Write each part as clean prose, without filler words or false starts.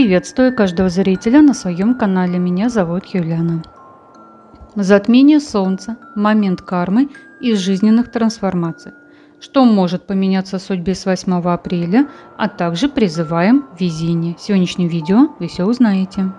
Приветствую каждого зрителя на своем канале. Меня зовут Юлиана. Затмение Солнца, момент кармы и жизненных трансформаций. Что может поменяться в судьбе с 8 апреля, а также призываем везение. В сегодняшнем видео вы все узнаете.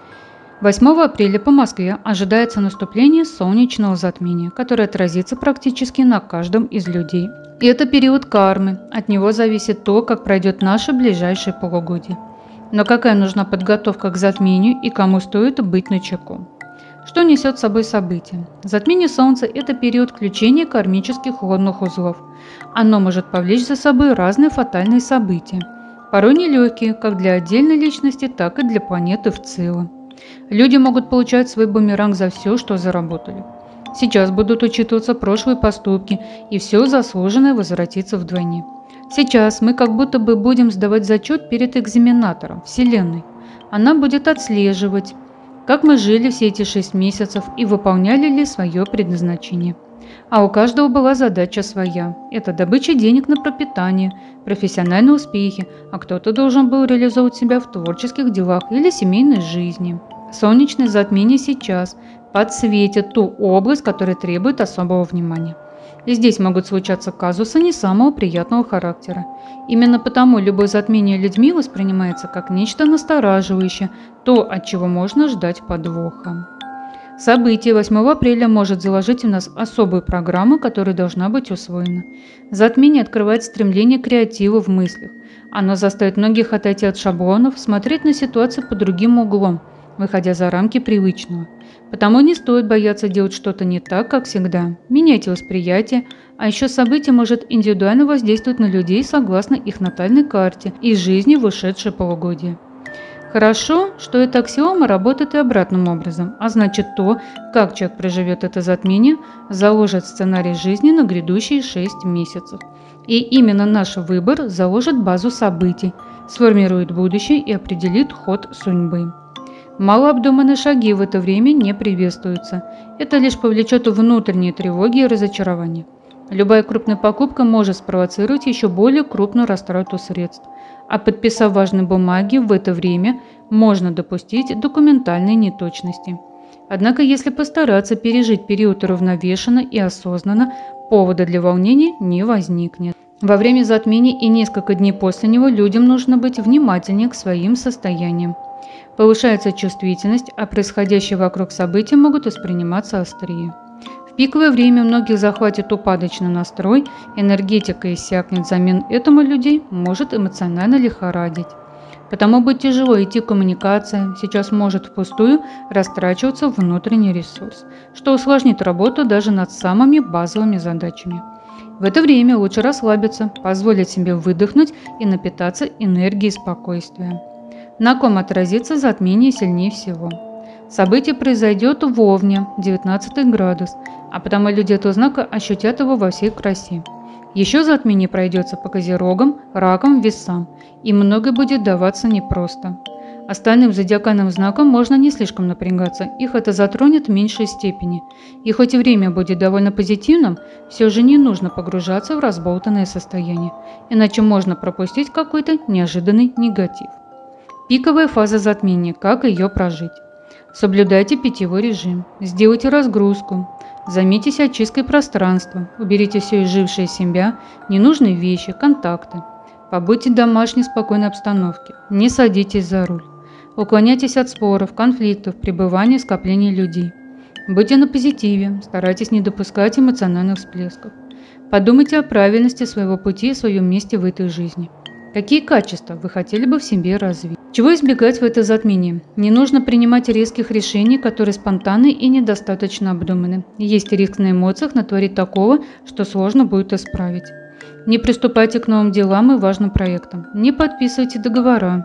8 апреля по Москве ожидается наступление солнечного затмения, которое отразится практически на каждом из людей. И это период кармы, от него зависит то, как пройдет наше ближайшее полугодие. Но какая нужна подготовка к затмению и кому стоит быть начеку? Что несет с собой событие? Затмение Солнца – это период включения кармических лунных узлов. Оно может повлечь за собой разные фатальные события, порой нелегкие как для отдельной личности, так и для планеты в целом. Люди могут получать свой бумеранг за все, что заработали. Сейчас будут учитываться прошлые поступки, и все заслуженное возвратится вдвойне. Сейчас мы как будто бы будем сдавать зачет перед экзаменатором, Вселенной. Она будет отслеживать, как мы жили все эти 6 месяцев и выполняли ли свое предназначение. А у каждого была задача своя. Это добыча денег на пропитание, профессиональные успехи, а кто-то должен был реализовывать себя в творческих делах или семейной жизни. Солнечное затмение сейчас подсветит ту область, которая требует особого внимания. И здесь могут случаться казусы не самого приятного характера. Именно потому любое затмение людьми воспринимается как нечто настораживающее, то, от чего можно ждать подвоха. Событие 8 апреля может заложить в нас особую программу, которая должна быть усвоена. Затмение открывает стремление к креативу в мыслях. Оно заставит многих отойти от шаблонов, смотреть на ситуацию под другим углом, выходя за рамки привычного. Потому не стоит бояться делать что-то не так, как всегда. Меняйте восприятие, а еще событие может индивидуально воздействовать на людей согласно их натальной карте и жизни в ушедшее полугодие. Хорошо, что эта аксиома работает и обратным образом, а значит то, как человек проживет это затмение, заложит сценарий жизни на грядущие 6 месяцев. И именно наш выбор заложит базу событий, сформирует будущее и определит ход судьбы. Малообдуманные шаги в это время не приветствуются. Это лишь повлечет внутренние тревоги и разочарования. Любая крупная покупка может спровоцировать еще более крупную растрату средств. А подписав важные бумаги в это время, можно допустить документальные неточности. Однако, если постараться пережить период уравновешенно и осознанно, повода для волнений не возникнет. Во время затмения и несколько дней после него людям нужно быть внимательнее к своим состояниям. Повышается чувствительность, а происходящие вокруг события могут восприниматься острее. В пиковое время многих захватит упадочный настрой, энергетика иссякнет, взамен этому людей может эмоционально лихорадить. Потому будет тяжело идти коммуникация, сейчас может впустую растрачиваться внутренний ресурс, что усложнит работу даже над самыми базовыми задачами. В это время лучше расслабиться, позволить себе выдохнуть и напитаться энергией спокойствия. На ком отразится затмение сильнее всего? Событие произойдет в Овне, 19 градус, а потому люди этого знака ощутят его во всей красе. Еще затмение пройдется по Козерогам, Ракам, Весам, и многое будет даваться непросто. Остальным зодиакальным знакам можно не слишком напрягаться, их это затронет в меньшей степени. И хоть и время будет довольно позитивным, все же не нужно погружаться в разболтанное состояние, иначе можно пропустить какой-то неожиданный негатив. Пиковая фаза затмения. Как ее прожить? Соблюдайте питьевой режим. Сделайте разгрузку. Займитесь очисткой пространства. Уберите все изжившее себя, ненужные вещи, контакты. Побудьте в домашней спокойной обстановке. Не садитесь за руль. Уклоняйтесь от споров, конфликтов, пребывания, скоплений людей. Будьте на позитиве. Старайтесь не допускать эмоциональных всплесков. Подумайте о правильности своего пути и своем месте в этой жизни. Какие качества вы хотели бы в себе развить? Чего избегать в это затмение? Не нужно принимать резких решений, которые спонтанны и недостаточно обдуманы. Есть риск на эмоциях натворить такого, что сложно будет исправить. Не приступайте к новым делам и важным проектам. Не подписывайте договора.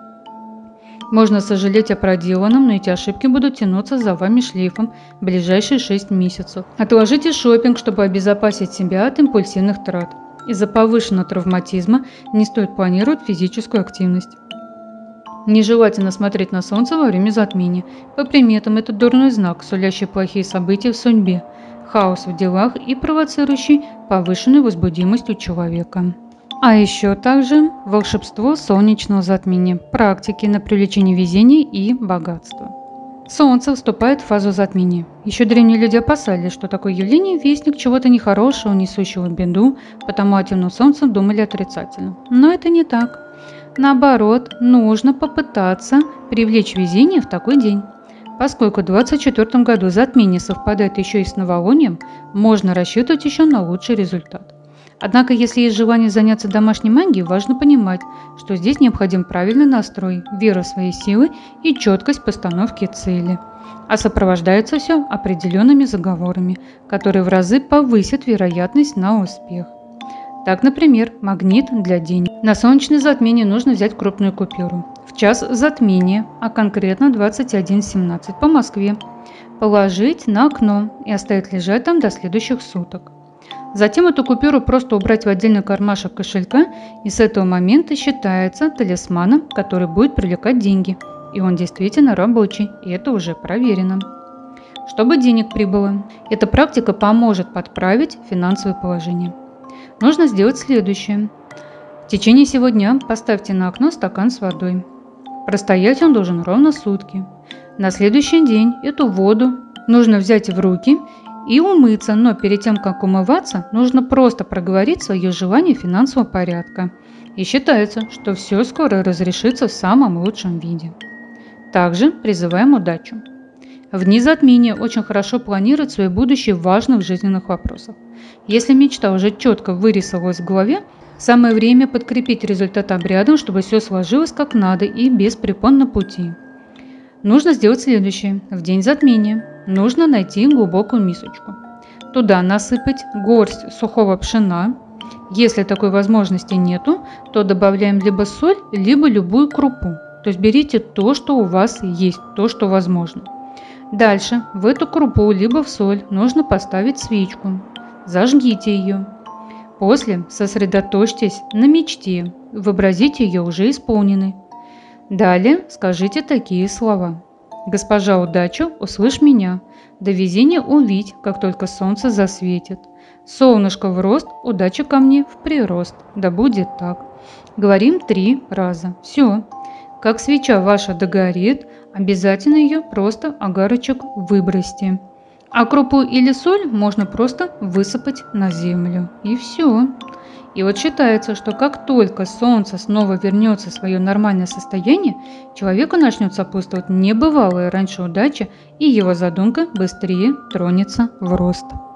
Можно сожалеть о проделанном, но эти ошибки будут тянуться за вами шлейфом в ближайшие 6 месяцев. Отложите шопинг, чтобы обезопасить себя от импульсивных трат. Из-за повышенного травматизма не стоит планировать физическую активность. Нежелательно смотреть на солнце во время затмения. По приметам, это дурной знак, сулящий плохие события в судьбе, хаос в делах и провоцирующий повышенную возбудимость у человека. А еще также волшебство солнечного затмения, практики на привлечение везения и богатства. Солнце вступает в фазу затмения. Еще древние люди опасались, что такое явление – вестник чего-то нехорошего, несущего беду, потому о темном солнце думали отрицательно. Но это не так. Наоборот, нужно попытаться привлечь везение в такой день. Поскольку в 2024 году затмение совпадает еще и с новолунием, можно рассчитывать еще на лучший результат. Однако, если есть желание заняться домашней магией, важно понимать, что здесь необходим правильный настрой, вера в свои силы и четкость постановки цели. А сопровождается все определенными заговорами, которые в разы повысят вероятность на успех. Так, например, магнит для денег. На солнечное затмение нужно взять крупную купюру. В час затмения, а конкретно 21:17 по Москве, положить на окно и оставить лежать там до следующих суток. Затем эту купюру просто убрать в отдельный кармашек кошелька, и с этого момента считается талисманом, который будет привлекать деньги. И он действительно рабочий, и это уже проверено. Чтобы денег прибыло, эта практика поможет подправить финансовое положение. Нужно сделать следующее. В течение всего дня поставьте на окно стакан с водой. Простоять он должен ровно сутки. На следующий день эту воду нужно взять в руки и умыться, но перед тем, как умываться, нужно просто проговорить свое желание финансового порядка. И считается, что все скоро разрешится в самом лучшем виде. Также призываем удачу. В дни затмения очень хорошо планировать свое будущее в важных жизненных вопросах. Если мечта уже четко вырисовалась в голове, самое время подкрепить результат обрядом, чтобы все сложилось как надо и без препон на пути. Нужно сделать следующее. В день затмения нужно найти глубокую мисочку. Туда насыпать горсть сухого пшена. Если такой возможности нету, то добавляем либо соль, либо любую крупу. То есть берите то, что у вас есть, то, что возможно. Дальше в эту крупу либо в соль нужно поставить свечку. Зажгите ее. После сосредоточьтесь на мечте, вообразите ее уже исполненной. Далее скажите такие слова. «Госпожа удача, услышь меня, до везения увидь, как только солнце засветит. Солнышко в рост, удача ко мне в прирост, да будет так». Говорим 3 раза. Все. Как свеча ваша догорит, обязательно ее просто огарочек выбросьте. А крупу или соль можно просто высыпать на землю. И все. И вот считается, что как только солнце снова вернется в свое нормальное состояние, человеку начнет сопутствовать небывалая раньше удача, и его задумка быстрее тронется в рост.